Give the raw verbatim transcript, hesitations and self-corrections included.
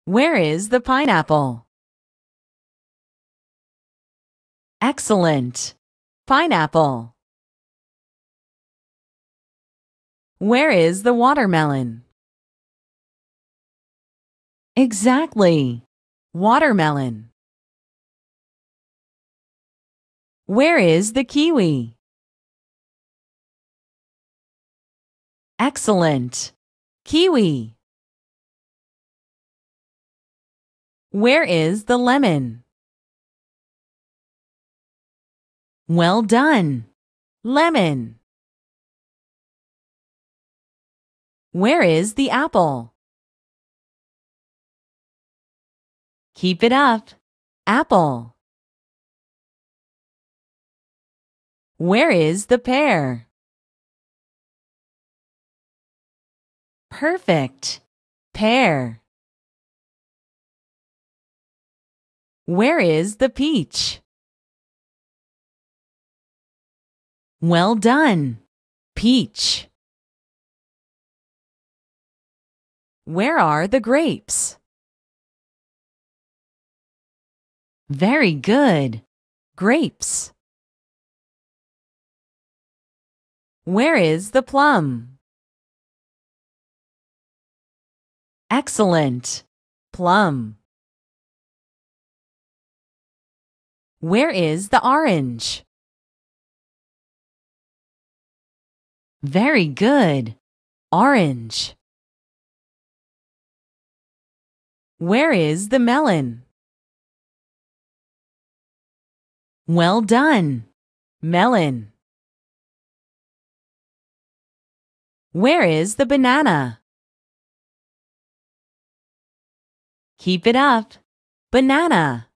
Where is the pineapple? Excellent. Pineapple. Where is the watermelon? Exactly. Watermelon. Where is the kiwi? Excellent. Kiwi. Where is the lemon? Well done. Lemon. Where is the apple? Keep it up. Apple. Where is the pear? Perfect. Pear. Where is the peach? Well done. Peach. Where are the grapes? Very good. Grapes. Where is the plum? Excellent. Plum. Where is the orange? Very good. Orange. Where is the melon? Well done. Melon. Where is the banana? Keep it up. Banana.